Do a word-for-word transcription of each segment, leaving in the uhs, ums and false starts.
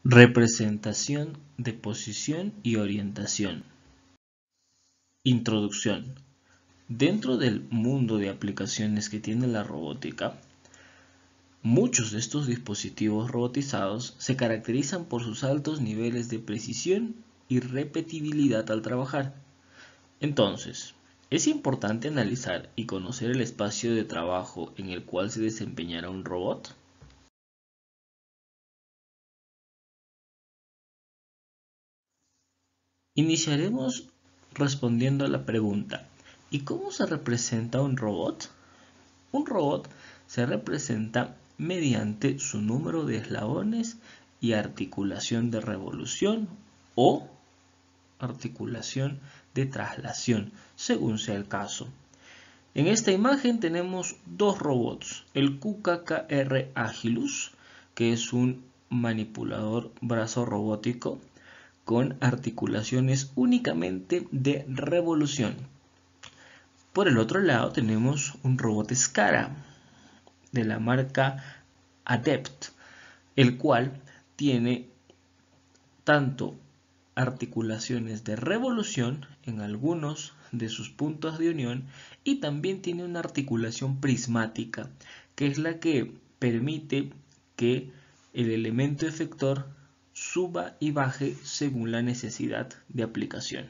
Representación de posición y orientación. Introducción. Dentro del mundo de aplicaciones que tiene la robótica, muchos de estos dispositivos robotizados se caracterizan por sus altos niveles de precisión y repetibilidad al trabajar. Entonces, es importante analizar y conocer el espacio de trabajo en el cual se desempeñará un robot. Iniciaremos respondiendo a la pregunta: ¿y cómo se representa un robot? Un robot se representa mediante su número de eslabones y articulación de revolución o articulación de traslación, según sea el caso. En esta imagen tenemos dos robots: el Q K K R Agilus, que es un manipulador brazo robótico con articulaciones únicamente de revolución. Por el otro lado tenemos un robot Scara de la marca Adept, el cual tiene tanto articulaciones de revolución en algunos de sus puntos de unión y también tiene una articulación prismática, que es la que permite que el elemento efector suba y baje según la necesidad de aplicación.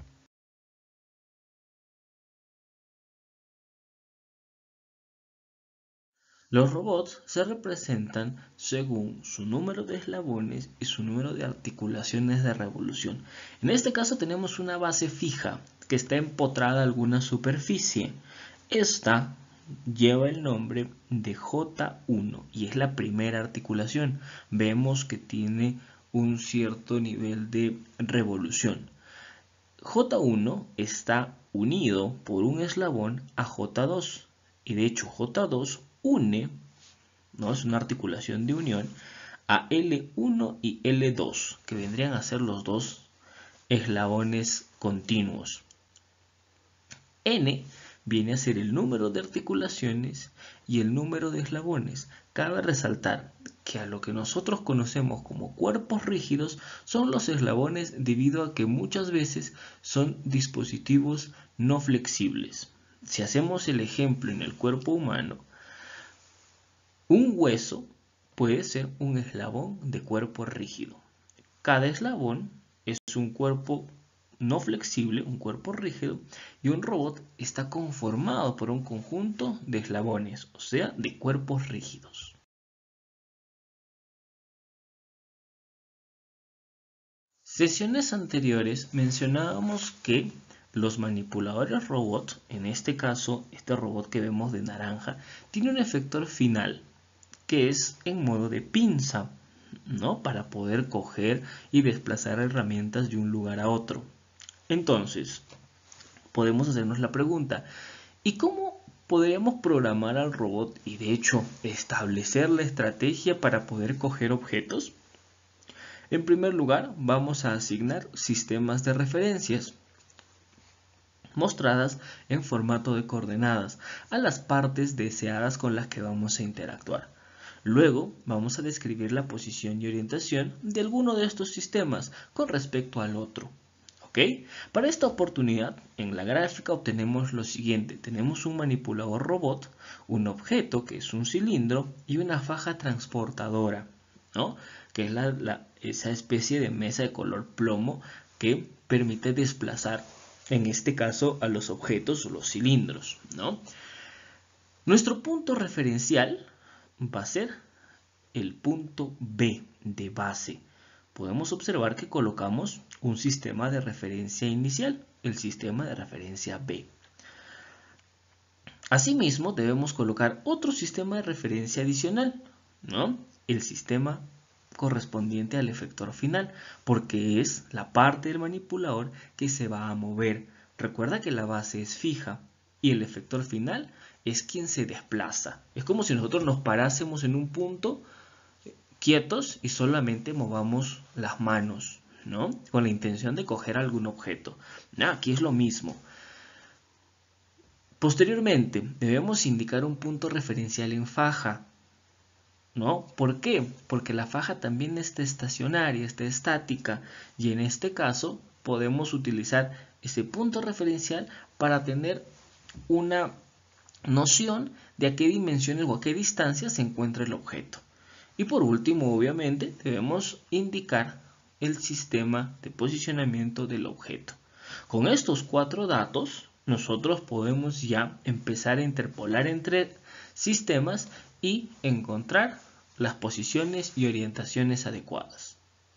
Los robots se representan según su número de eslabones y su número de articulaciones de revolución. En este caso tenemos una base fija que está empotrada a alguna superficie. Esta lleva el nombre de J uno y es la primera articulación. Vemos que tiene un cierto nivel de revolución. J uno está unido por un eslabón a J dos y de hecho J dos une, ¿no? Es una articulación de unión a L uno y L dos, que vendrían a ser los dos eslabones continuos. N viene a ser el número de articulaciones y el número de eslabones. Cabe resaltar que a lo que nosotros conocemos como cuerpos rígidos son los eslabones, debido a que muchas veces son dispositivos no flexibles. Si hacemos el ejemplo en el cuerpo humano, un hueso puede ser un eslabón de cuerpo rígido. Cada eslabón es un cuerpo no flexible, un cuerpo rígido, y un robot está conformado por un conjunto de eslabones, o sea, de cuerpos rígidos. Sesiones anteriores mencionábamos que los manipuladores robot, en este caso este robot que vemos de naranja, tiene un efector final que es en modo de pinza, ¿no? Para poder coger y desplazar herramientas de un lugar a otro. Entonces, podemos hacernos la pregunta: ¿y cómo podríamos programar al robot y de hecho establecer la estrategia para poder coger objetos? En primer lugar, vamos a asignar sistemas de referencias mostradas en formato de coordenadas a las partes deseadas con las que vamos a interactuar. Luego vamos a describir la posición y orientación de alguno de estos sistemas con respecto al otro. ¿Ok? Para esta oportunidad, en la gráfica obtenemos lo siguiente: tenemos un manipulador robot, un objeto que es un cilindro y una faja transportadora, ¿no? Que es la, la, esa especie de mesa de color plomo que permite desplazar, en este caso, a los objetos o los cilindros, ¿no? Nuestro punto referencial va a ser el punto B de base. Podemos observar que colocamos un sistema de referencia inicial, el sistema de referencia B. Asimismo, debemos colocar otro sistema de referencia adicional, ¿no? El sistema correspondiente al efector final, porque es la parte del manipulador que se va a mover. Recuerda que la base es fija y el efector final es quien se desplaza. Es como si nosotros nos parásemos en un punto quietos y solamente movamos las manos, ¿no? Con la intención de coger algún objeto. Aquí es lo mismo. Posteriormente, debemos indicar un punto referencial en faja. ¿no? ¿Por qué? Porque la faja también está estacionaria, está estática, y en este caso podemos utilizar ese punto referencial para tener una noción de a qué dimensiones o a qué distancia se encuentra el objeto. Y por último, obviamente, debemos indicar el sistema de posicionamiento del objeto. Con estos cuatro datos, nosotros podemos ya empezar a interpolar entre sistemas y encontrar las posiciones y orientaciones adecuadas.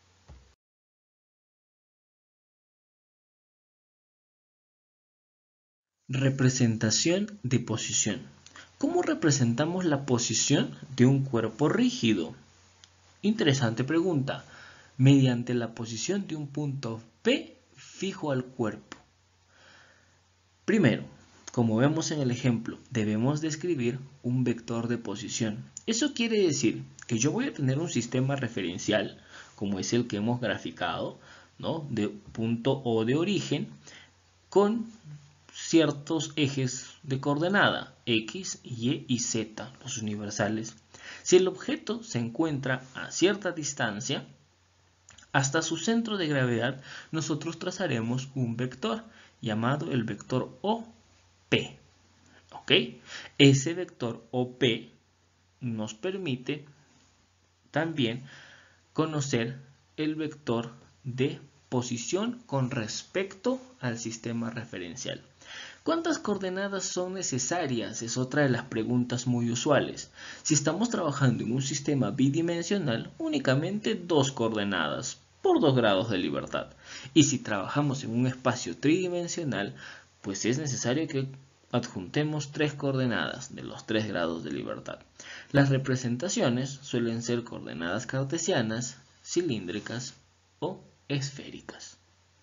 Representación de posición. ¿Cómo representamos la posición de un cuerpo rígido? Interesante pregunta. Mediante la posición de un punto P fijo al cuerpo. Primero, como vemos en el ejemplo, debemos describir un vector de posición. Eso quiere decir que yo voy a tener un sistema referencial, como es el que hemos graficado, ¿no? De punto O de origen, con ciertos ejes de coordenada, X, Y y Z, los universales. Si el objeto se encuentra a cierta distancia, hasta su centro de gravedad, nosotros trazaremos un vector llamado el vector O P. ¿Ok? Ese vector O P nos permite también conocer el vector de posición con respecto al sistema referencial. ¿Cuántas coordenadas son necesarias? Es otra de las preguntas muy usuales. Si estamos trabajando en un sistema bidimensional, únicamente dos coordenadas por dos grados de libertad. Y si trabajamos en un espacio tridimensional, pues es necesario que adjuntemos tres coordenadas de los tres grados de libertad. Las representaciones suelen ser coordenadas cartesianas, cilíndricas o esféricas.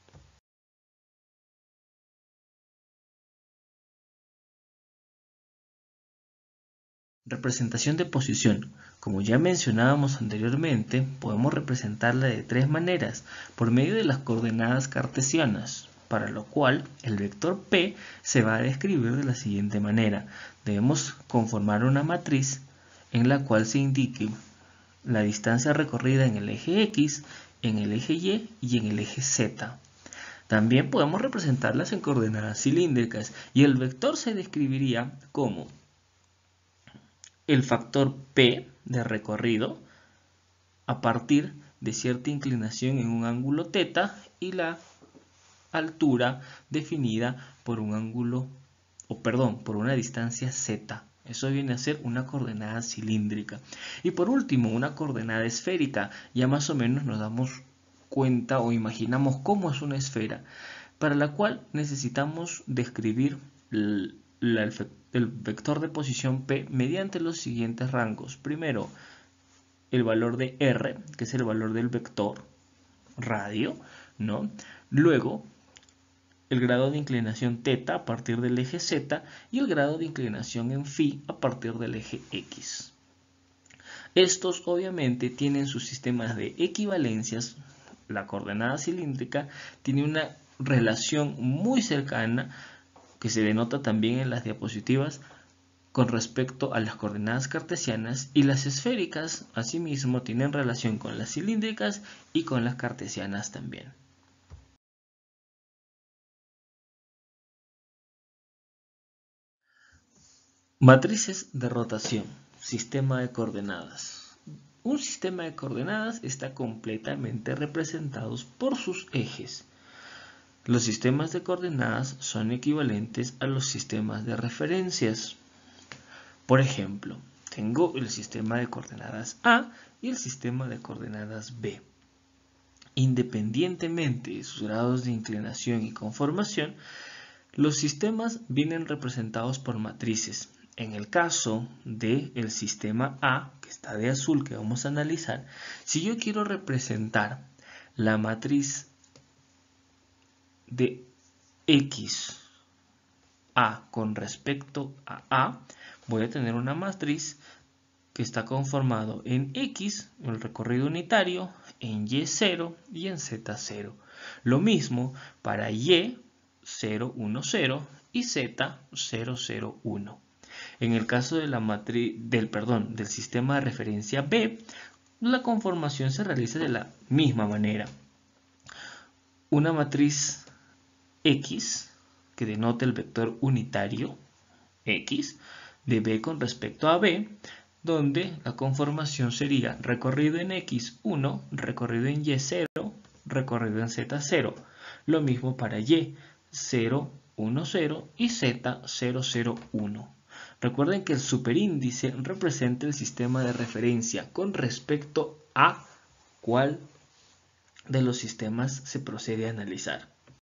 Representación de posición. Como ya mencionábamos anteriormente, podemos representarla de tres maneras, por medio de las coordenadas cartesianas, para lo cual el vector P se va a describir de la siguiente manera. Debemos conformar una matriz en la cual se indique la distancia recorrida en el eje X, en el eje Y y en el eje Z. También podemos representarlas en coordenadas cilíndricas y el vector se describiría como el factor P de recorrido a partir de cierta inclinación en un ángulo θ y la altura definida por un ángulo, o perdón, por una distancia z. Eso viene a ser una coordenada cilíndrica. Y por último, una coordenada esférica. Ya más o menos nos damos cuenta o imaginamos cómo es una esfera, para la cual necesitamos describir el, el, el vector de posición P mediante los siguientes rangos. Primero, el valor de R, que es el valor del vector radio, ¿no? Luego, el grado de inclinación θ a partir del eje Z y el grado de inclinación en φ a partir del eje X. Estos obviamente tienen sus sistemas de equivalencias. La coordenada cilíndrica tiene una relación muy cercana que se denota también en las diapositivas con respecto a las coordenadas cartesianas, y las esféricas asimismo tienen relación con las cilíndricas y con las cartesianas también. Matrices de rotación, sistema de coordenadas. Un sistema de coordenadas está completamente representado por sus ejes. Los sistemas de coordenadas son equivalentes a los sistemas de referencias. Por ejemplo, tengo el sistema de coordenadas A y el sistema de coordenadas B. Independientemente de sus grados de inclinación y conformación, los sistemas vienen representados por matrices. En el caso del sistema A, que está de azul, que vamos a analizar, si yo quiero representar la matriz de X A con respecto a A, voy a tener una matriz que está conformado en X, el recorrido unitario, en Y cero y en Z cero. Lo mismo para Y cero uno cero y Z cero cero uno. En el caso de la matriz del, perdón, del sistema de referencia B, la conformación se realiza de la misma manera. Una matriz X, que denota el vector unitario X, de B con respecto a B, donde la conformación sería recorrido en X uno, recorrido en Y cero, recorrido en Z cero. Lo mismo para Y, cero, uno, cero y Z, cero, cero, uno. Recuerden que el superíndice representa el sistema de referencia con respecto a cuál de los sistemas se procede a analizar.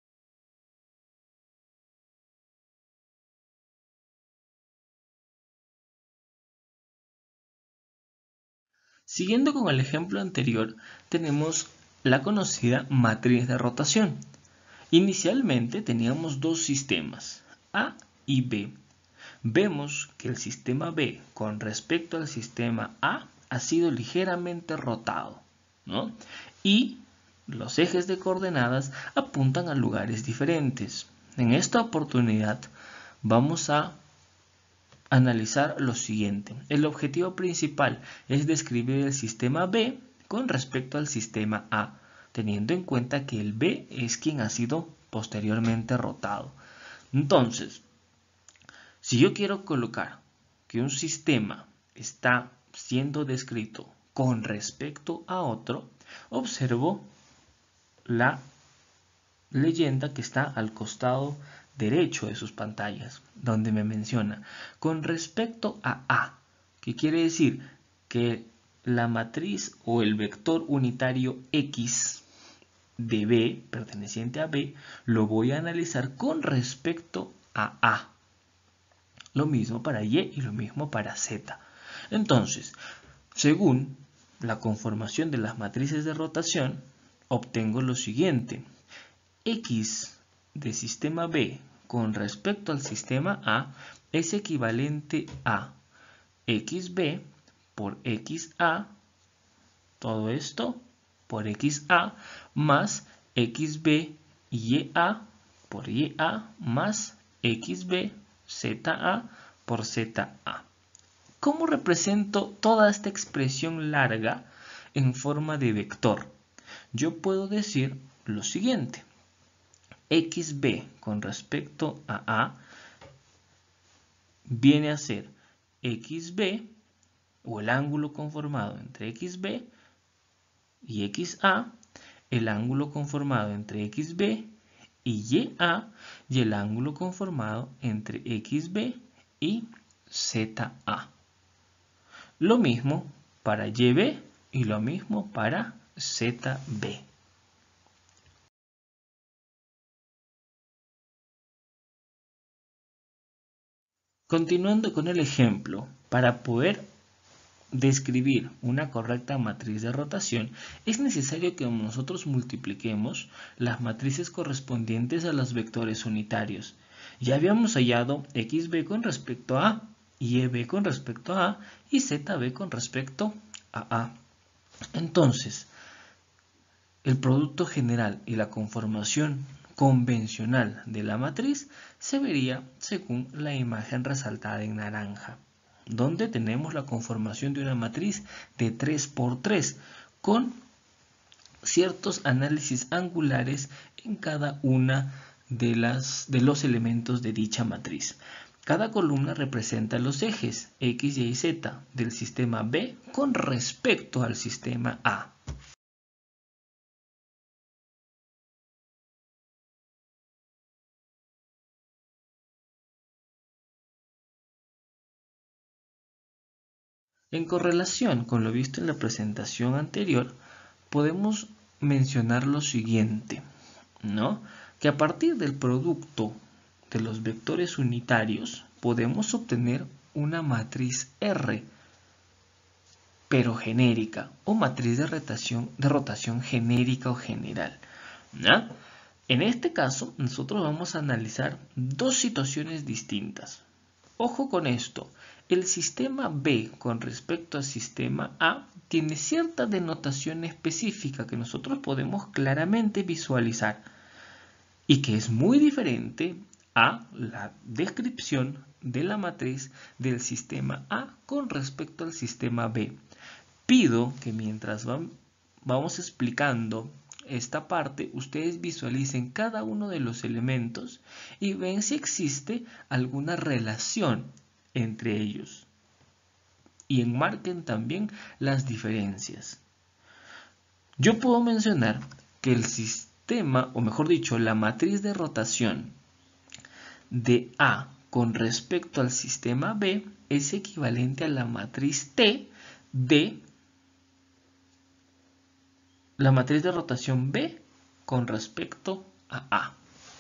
Siguiendo con el ejemplo anterior, tenemos la conocida matriz de rotación. Inicialmente teníamos dos sistemas, A y B. Vemos que el sistema B con respecto al sistema A ha sido ligeramente rotado, ¿no? Y los ejes de coordenadas apuntan a lugares diferentes. En esta oportunidad vamos a analizar lo siguiente. El objetivo principal es describir el sistema B con respecto al sistema A, teniendo en cuenta que el B es quien ha sido posteriormente rotado. Entonces, si yo quiero colocar que un sistema está siendo descrito con respecto a otro, observo la leyenda que está al costado derecho de sus pantallas, donde me menciona con respecto a A, que quiere decir que la matriz o el vector unitario X de B, perteneciente a B, lo voy a analizar con respecto a A. Lo mismo para Y y lo mismo para Z. Entonces, según la conformación de las matrices de rotación, obtengo lo siguiente. X de sistema B con respecto al sistema A es equivalente a X B por X A, todo esto por X A, más X B Y A por Y A, más X B Z A por Z A. ¿Cómo represento toda esta expresión larga en forma de vector? Yo puedo decir lo siguiente. X B con respecto a A viene a ser X B, o el ángulo conformado entre X B y X A, el ángulo conformado entre X B y Y A, y el ángulo conformado entre X B y Z A. Lo mismo para Y B y lo mismo para Z B. Continuando con el ejemplo, para poder describir una correcta matriz de rotación, es necesario que nosotros multipliquemos las matrices correspondientes a los vectores unitarios. Ya habíamos hallado X B con respecto a A, Y B con respecto a A y Z B con respecto a A. Entonces, el producto general y la conformación convencional de la matriz se vería según la imagen resaltada en naranja, donde tenemos la conformación de una matriz de tres por tres con ciertos análisis angulares en cada una de, las, de los elementos de dicha matriz. Cada columna representa los ejes X, Y y Z del sistema B con respecto al sistema A. En correlación con lo visto en la presentación anterior, podemos mencionar lo siguiente, ¿no? Que a partir del producto de los vectores unitarios podemos obtener una matriz R, pero genérica, o matriz de rotación, de rotación genérica o general, ¿no? En este caso, nosotros vamos a analizar dos situaciones distintas. Ojo con esto, el sistema B con respecto al sistema A tiene cierta denotación específica que nosotros podemos claramente visualizar y que es muy diferente A, la descripción de la matriz del sistema A con respecto al sistema B. Pido que mientras van, vamos explicando esta parte, ustedes visualicen cada uno de los elementos y ven si existe alguna relación entre ellos. Y enmarquen también las diferencias. Yo puedo mencionar que el sistema, o mejor dicho, la matriz de rotación de A con respecto al sistema B es equivalente a la matriz T de la matriz de rotación B con respecto a A.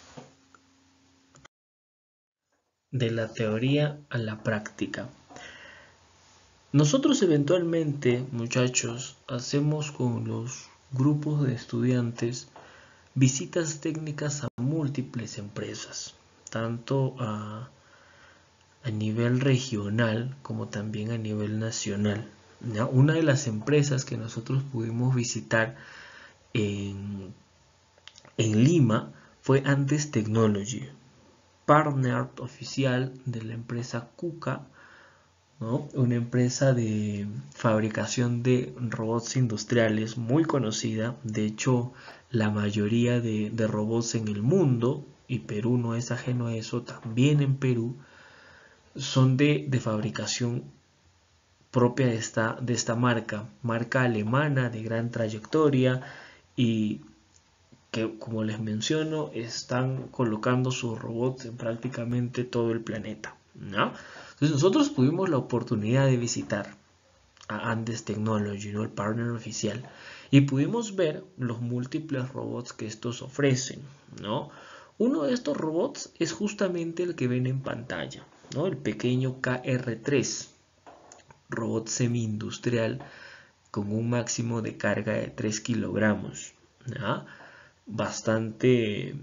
De la teoría a la práctica. Nosotros eventualmente, muchachos, hacemos con los grupos de estudiantes visitas técnicas a múltiples empresas, tanto a, a nivel regional como también a nivel nacional. ¿Ya? Una de las empresas que nosotros pudimos visitar en, en Lima fue Andes Technology, partner oficial de la empresa KUKA, ¿no? Una empresa de fabricación de robots industriales muy conocida. De hecho, la mayoría de, de robots en el mundo, y Perú no es ajeno a eso, también en Perú, son de, de fabricación propia de esta, de esta marca, marca alemana de gran trayectoria y que, como les menciono, están colocando sus robots en prácticamente todo el planeta, ¿no? Entonces nosotros tuvimos la oportunidad de visitar a Andes Technology, ¿no? El partner oficial, y pudimos ver los múltiples robots que estos ofrecen, ¿no? Uno de estos robots es justamente el que ven en pantalla, ¿no? El pequeño K R tres, robot semi-industrial con un máximo de carga de tres kilogramos, ¿no? Bastante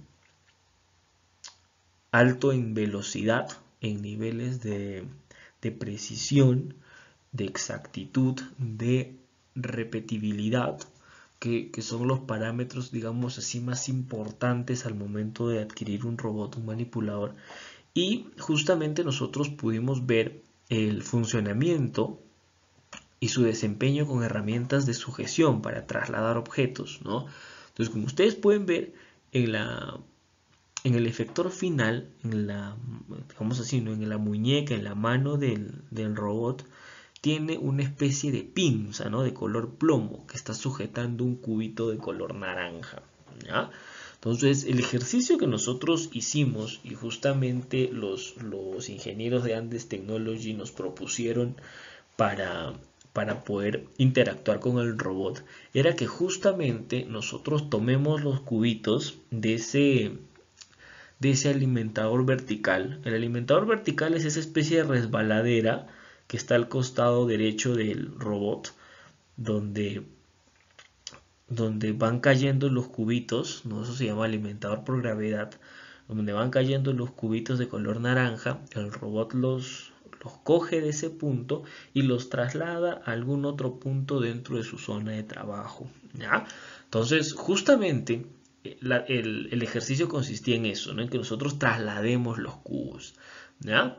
alto en velocidad, en niveles de, de precisión, de exactitud, de repetibilidad, que, que son los parámetros, digamos así, más importantes al momento de adquirir un robot, un manipulador. Y justamente nosotros pudimos ver el funcionamiento y su desempeño con herramientas de sujeción para trasladar objetos, ¿no? Entonces, como ustedes pueden ver, en la en el efector final, en la, digamos así, ¿no? En la muñeca, en la mano del, del robot, tiene una especie de pinza, ¿no? De color plomo que está sujetando un cubito de color naranja, ¿ya? Entonces, el ejercicio que nosotros hicimos y justamente los, los ingenieros de Andes Technology nos propusieron para, para poder interactuar con el robot era que justamente nosotros tomemos los cubitos de ese de ese alimentador vertical. El alimentador vertical es esa especie de resbaladera que está al costado derecho del robot, donde, donde van cayendo los cubitos, ¿no? Eso se llama alimentador por gravedad, donde van cayendo los cubitos de color naranja. El robot los, los coge de ese punto y los traslada a algún otro punto dentro de su zona de trabajo, ¿ya? Entonces, justamente La, el, el ejercicio consistía en eso, ¿no? En que nosotros traslademos los cubos, ¿ya?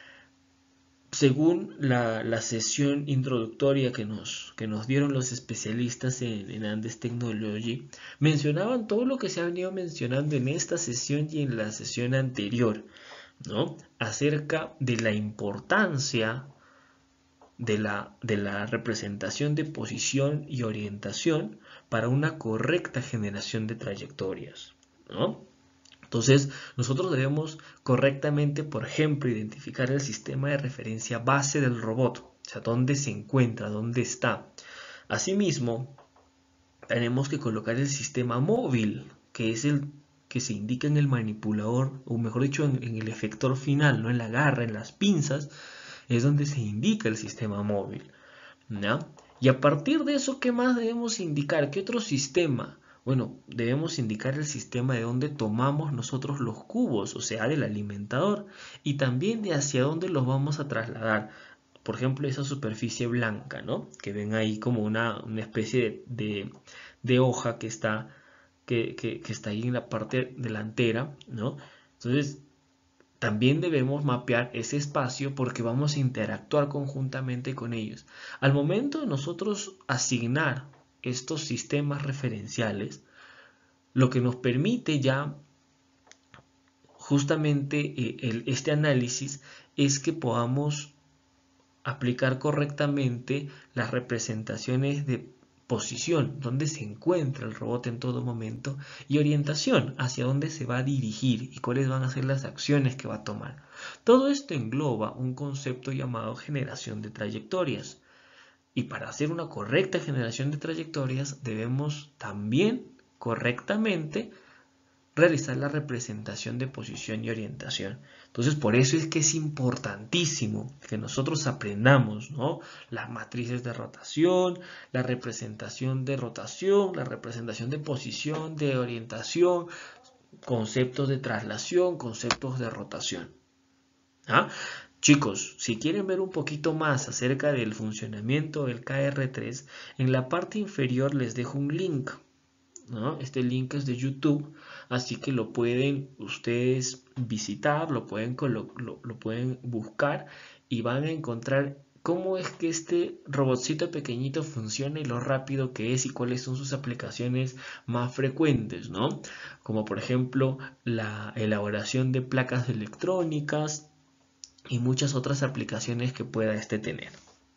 Según la, la sesión introductoria que nos, que nos dieron los especialistas en, en Andes Technology, mencionaban todo lo que se ha venido mencionando en esta sesión y en la sesión anterior, ¿no? Acerca de la importancia de la, de la representación de posición y orientación para una correcta generación de trayectorias, ¿no? Entonces, nosotros debemos correctamente, por ejemplo, identificar el sistema de referencia base del robot, o sea, dónde se encuentra, dónde está. Asimismo, tenemos que colocar el sistema móvil, que es el que se indica en el manipulador, o mejor dicho, en, en el efector final, ¿no? En la garra, en las pinzas, es donde se indica el sistema móvil, ¿no? Y a partir de eso, ¿qué más debemos indicar? ¿Qué otro sistema? Bueno, debemos indicar el sistema de donde tomamos nosotros los cubos, o sea, del alimentador, y también de hacia dónde los vamos a trasladar. Por ejemplo, esa superficie blanca, ¿no? Que ven ahí como una, una especie de, de, de hoja que está, que, que, que está ahí en la parte delantera, ¿no? Entonces, también debemos mapear ese espacio porque vamos a interactuar conjuntamente con ellos. Al momento de nosotros asignar estos sistemas referenciales, lo que nos permite ya justamente eh, el, este análisis es que podamos aplicar correctamente las representaciones de posición, dónde se encuentra el robot en todo momento, y orientación, hacia dónde se va a dirigir y cuáles van a ser las acciones que va a tomar. Todo esto engloba un concepto llamado generación de trayectorias. Y para hacer una correcta generación de trayectorias debemos también correctamente realizar la representación de posición y orientación. Entonces, por eso es que es importantísimo que nosotros aprendamos, ¿no?, las matrices de rotación, la representación de rotación, la representación de posición, de orientación, conceptos de traslación, conceptos de rotación. ¿Ah? Chicos, si quieren ver un poquito más acerca del funcionamiento del K R tres, en la parte inferior les dejo un link, ¿no? Este link es de YouTube, así que lo pueden ustedes visitar, lo pueden, lo, lo, lo pueden buscar y van a encontrar cómo es que este robotcito pequeñito funciona y lo rápido que es y cuáles son sus aplicaciones más frecuentes, ¿no? Como por ejemplo la elaboración de placas electrónicas y muchas otras aplicaciones que pueda este tener.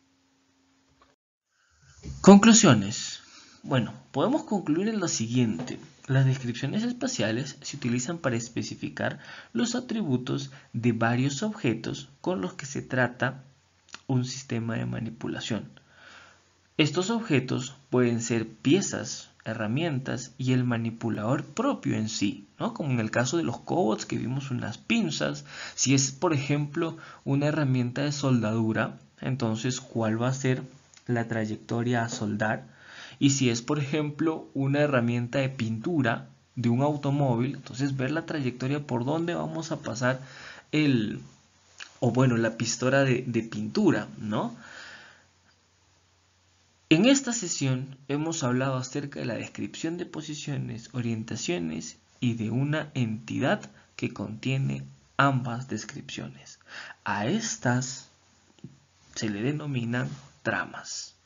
Conclusiones. Bueno, podemos concluir en lo siguiente. Las descripciones espaciales se utilizan para especificar los atributos de varios objetos con los que se trata un sistema de manipulación. Estos objetos pueden ser piezas, herramientas y el manipulador propio en sí, ¿no? Como en el caso de los cobots que vimos unas pinzas. Si es, por ejemplo, una herramienta de soldadura, entonces ¿cuál va a ser la trayectoria a soldar? Y si es, por ejemplo, una herramienta de pintura de un automóvil, entonces ver la trayectoria por dónde vamos a pasar el, o bueno, la pistola de, de pintura, ¿no? En esta sesión hemos hablado acerca de la descripción de posiciones, orientaciones y de una entidad que contiene ambas descripciones. A estas se le denominan tramas.